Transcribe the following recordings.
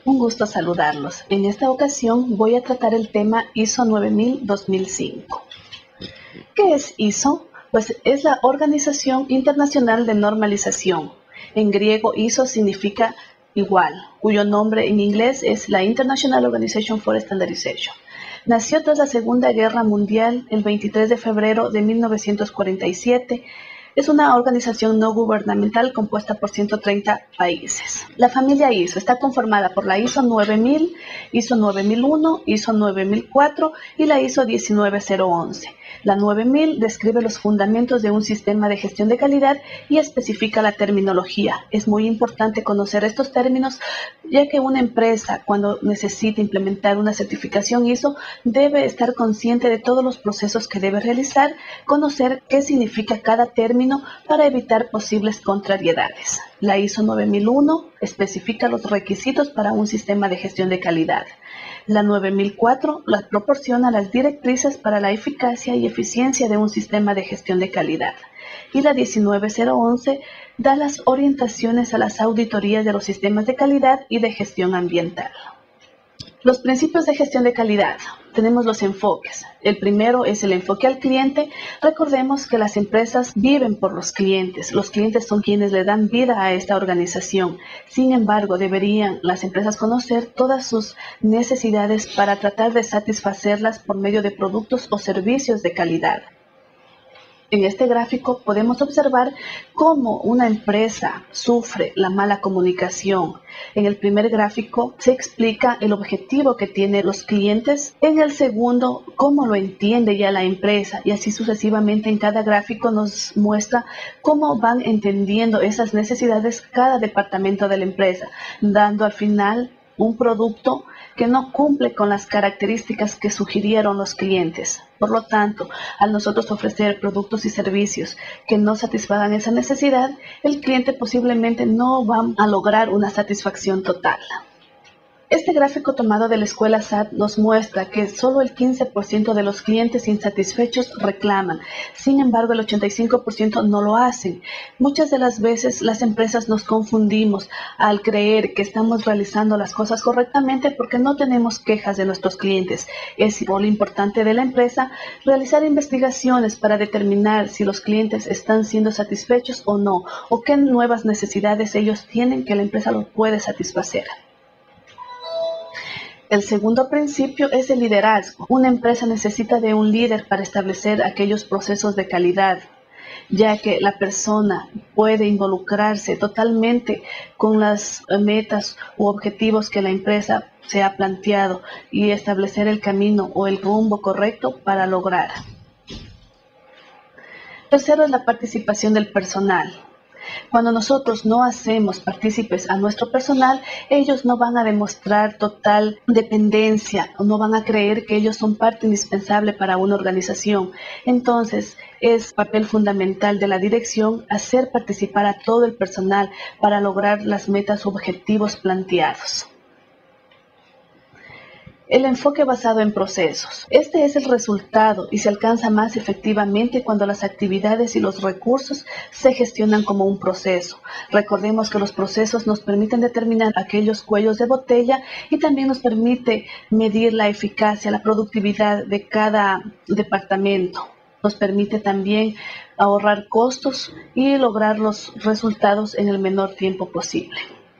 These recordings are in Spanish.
Un gusto saludarlos. En esta ocasión voy a tratar el tema ISO 9000-2005. ¿Qué es ISO? Pues es la Organización Internacional de Normalización. En griego ISO significa igual, cuyo nombre en inglés es la International Organization for Standardization. Nació tras la Segunda Guerra Mundial el 23 de febrero de 1947. Es una organización no gubernamental compuesta por 130 países. La familia ISO está conformada por la ISO 9000, ISO 9001, ISO 9004 y la ISO 19011. La 9000 describe los fundamentos de un sistema de gestión de calidad y especifica la terminología. Es muy importante conocer estos términos, ya que una empresa, cuando necesita implementar una certificación ISO, debe estar consciente de todos los procesos que debe realizar, conocer qué significa cada término para evitar posibles contrariedades. La ISO 9001 especifica los requisitos para un sistema de gestión de calidad. La 9004 proporciona las directrices para la eficacia y eficiencia de un sistema de gestión de calidad. Y la 19011 da las orientaciones a las auditorías de los sistemas de calidad y de gestión ambiental. Los principios de gestión de calidad. Tenemos los enfoques. El primero es el enfoque al cliente. Recordemos que las empresas viven por los clientes. Los clientes son quienes le dan vida a esta organización. Sin embargo, deberían las empresas conocer todas sus necesidades para tratar de satisfacerlas por medio de productos o servicios de calidad. En este gráfico podemos observar cómo una empresa sufre la mala comunicación. En el primer gráfico se explica el objetivo que tienen los clientes. En el segundo, cómo lo entiende ya la empresa. Y así sucesivamente en cada gráfico nos muestra cómo van entendiendo esas necesidades cada departamento de la empresa, dando al final un producto que no cumple con las características que sugirieron los clientes. Por lo tanto, al nosotros ofrecer productos y servicios que no satisfagan esa necesidad, el cliente posiblemente no va a lograr una satisfacción total. Este gráfico tomado de la escuela SAT nos muestra que solo el 15% de los clientes insatisfechos reclaman. Sin embargo, el 85% no lo hacen. Muchas de las veces las empresas nos confundimos al creer que estamos realizando las cosas correctamente porque no tenemos quejas de nuestros clientes. Es el rol importante de la empresa realizar investigaciones para determinar si los clientes están siendo satisfechos o no, o qué nuevas necesidades ellos tienen que la empresa los puede satisfacer. El segundo principio es el liderazgo. Una empresa necesita de un líder para establecer aquellos procesos de calidad, ya que la persona puede involucrarse totalmente con las metas u objetivos que la empresa se ha planteado y establecer el camino o el rumbo correcto para lograr. Tercero es la participación del personal. Cuando nosotros no hacemos partícipes a nuestro personal, ellos no van a demostrar total dependencia o no van a creer que ellos son parte indispensable para una organización. Entonces, es papel fundamental de la dirección hacer participar a todo el personal para lograr las metas o objetivos planteados. El enfoque basado en procesos. Este es el resultado y se alcanza más efectivamente cuando las actividades y los recursos se gestionan como un proceso. Recordemos que los procesos nos permiten determinar aquellos cuellos de botella y también nos permite medir la eficacia, la productividad de cada departamento. Nos permite también ahorrar costos y lograr los resultados en el menor tiempo posible.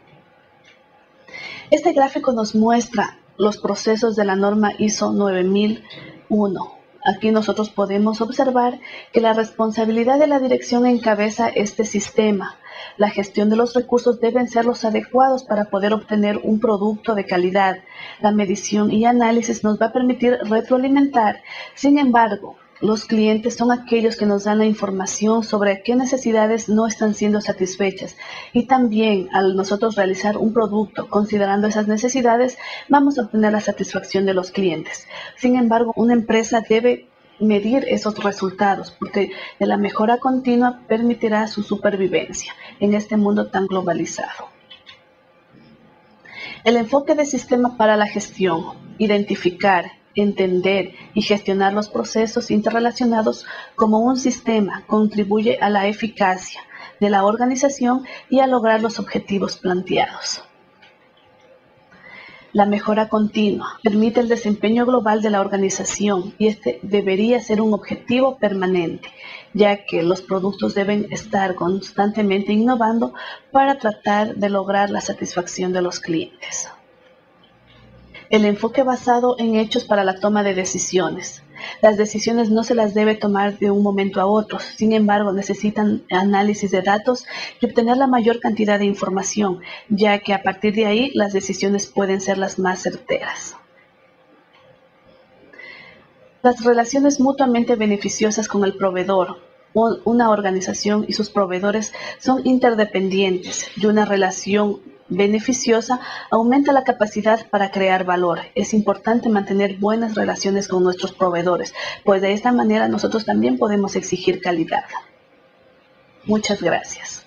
Este gráfico nos muestra los procesos de la norma ISO 9001. Aquí nosotros podemos observar que la responsabilidad de la dirección encabeza este sistema. La gestión de los recursos deben ser los adecuados para poder obtener un producto de calidad. La medición y análisis nos va a permitir retroalimentar. Sin embargo, los clientes son aquellos que nos dan la información sobre qué necesidades no están siendo satisfechas. Y también al nosotros realizar un producto considerando esas necesidades, vamos a obtener la satisfacción de los clientes. Sin embargo, una empresa debe medir esos resultados porque la mejora continua permitirá su supervivencia en este mundo tan globalizado. El enfoque de sistema para la gestión, identificar, entender y gestionar los procesos interrelacionados como un sistema contribuye a la eficacia de la organización y a lograr los objetivos planteados. La mejora continua permite el desempeño global de la organización y este debería ser un objetivo permanente, ya que los productos deben estar constantemente innovando para tratar de lograr la satisfacción de los clientes. El enfoque basado en hechos para la toma de decisiones. Las decisiones no se las debe tomar de un momento a otro, sin embargo necesitan análisis de datos y obtener la mayor cantidad de información, ya que a partir de ahí las decisiones pueden ser las más certeras. Las relaciones mutuamente beneficiosas con el proveedor. Una organización y sus proveedores son interdependientes y una relación beneficiosa aumenta la capacidad para crear valor. Es importante mantener buenas relaciones con nuestros proveedores, pues de esta manera nosotros también podemos exigir calidad. Muchas gracias.